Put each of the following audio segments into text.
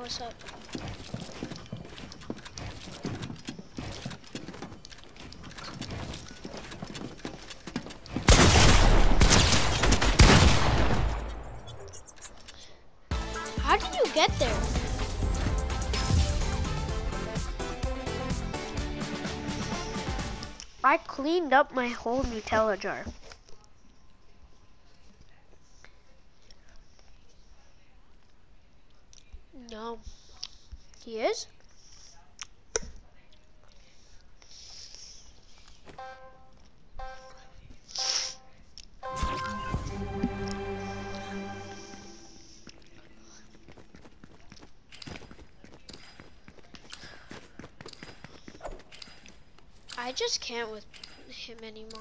what's up? How did you get there? I cleaned up my whole Nutella jar. No. He is? I just can't with him anymore.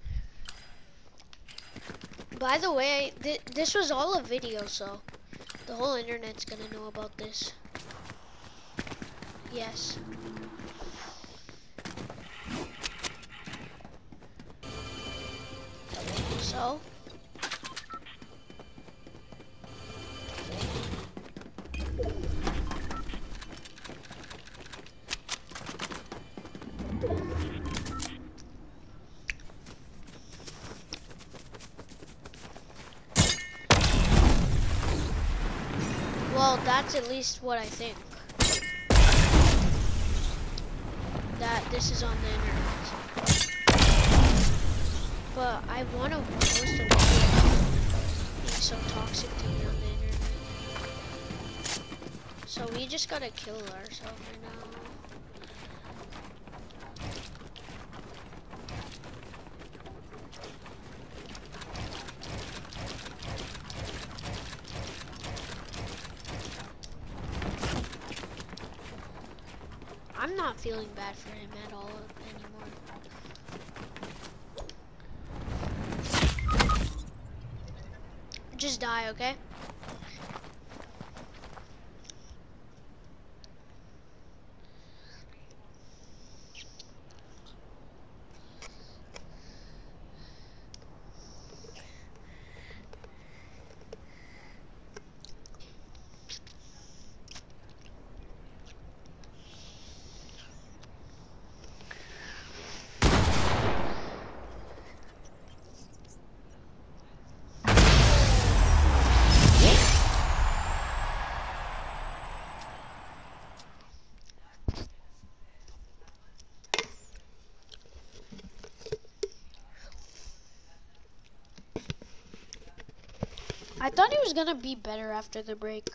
By the way, this was all a video, so the whole internet's gonna know about this. Yes. So? Well, that's at least what I think. That this is on the internet. But I want to post a video being so toxic to me on the internet. So we just gotta kill ourselves right now. I'm not feeling bad for him at all anymore. Just die, okay? I thought he was gonna be better after the break.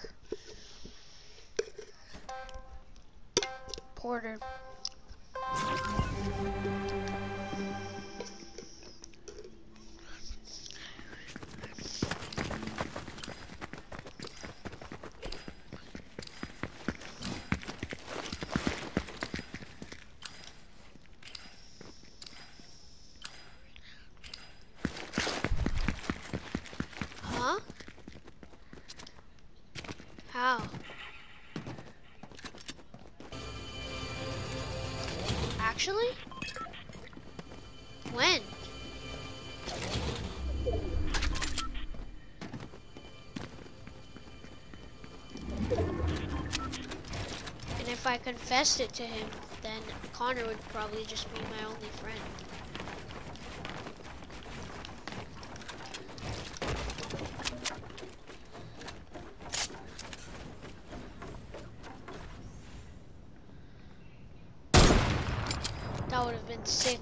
Porter. Huh? How? Actually? When? And if I confessed it to him, then Connor would probably just be my only friend. That would have been sick.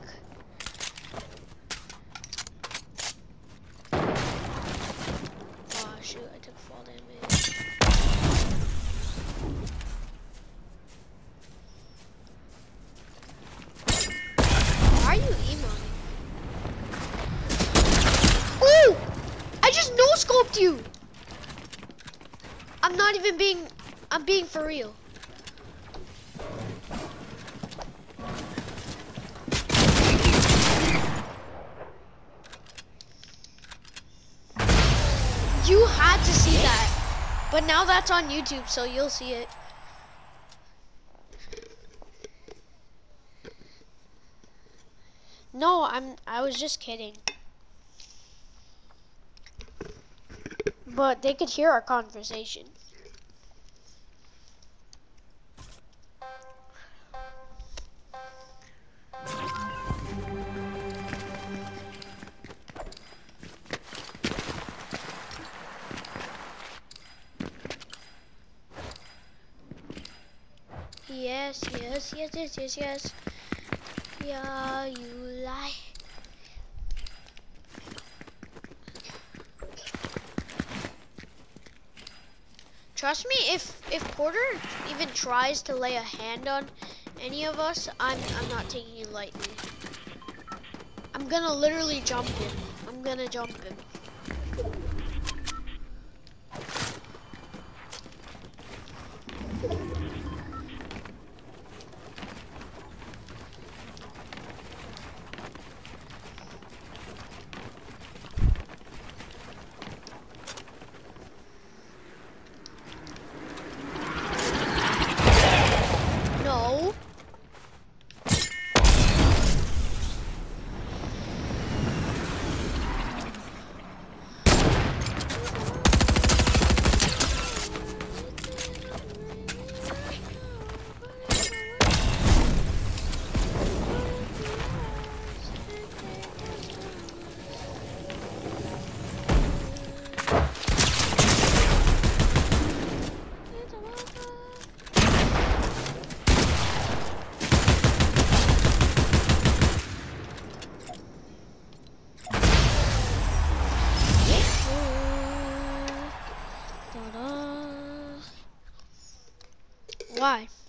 Oh shoot, I took fall damage. Why are you emoting? Ooh! I just no-scoped you! I'm not even being, I'm being for real. You had to see that, but now that's on YouTube, so you'll see it. No, I was just kidding. But they could hear our conversation. yes, yes, yes, yes, yes, yes. Yeah, you lie. Trust me, if Porter even tries to lay a hand on any of us, I'm not taking it lightly. I'm gonna literally jump him. I'm gonna jump him. No. Why?